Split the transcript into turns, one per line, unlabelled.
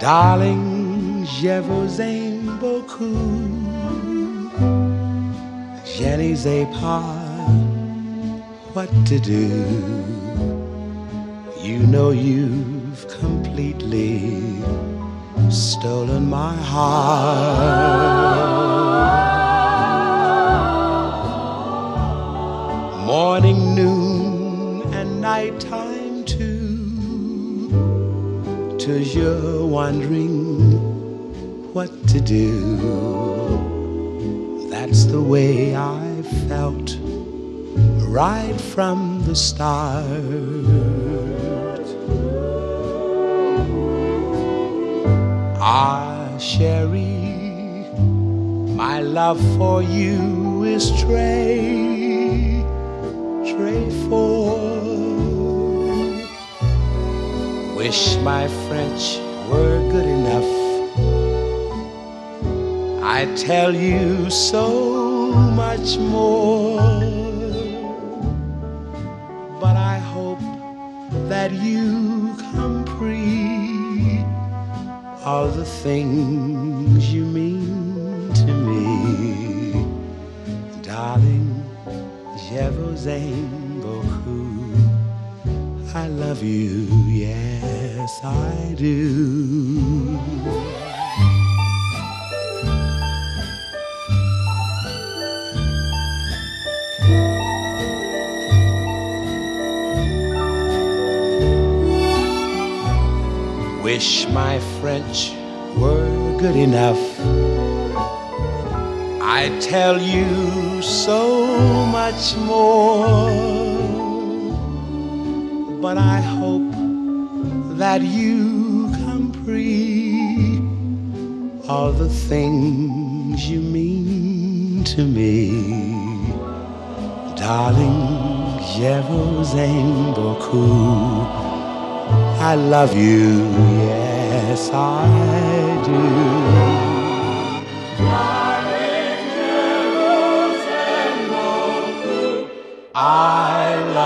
Darling, je vous aime beaucoup. Je ne sais pas what to do. You know you've completely stolen my heart. Morning, noon, and nighttime too. Till you're wondering what to do. That's the way I felt right from the start. Ah, chérie, my love for you is très fort. Wish my French were good enough. I tell you so much more. But I hope that you comprehend all the things you mean to me. Darling, je vous aime beaucoup. I love you, yes I do. Wish my French were good enough. I tell you so much more. But I hope that you comprehend all the things you mean to me. Darling, je vous aime beaucoup. I love you, yes I do. Darling, je vous aime beaucoup. I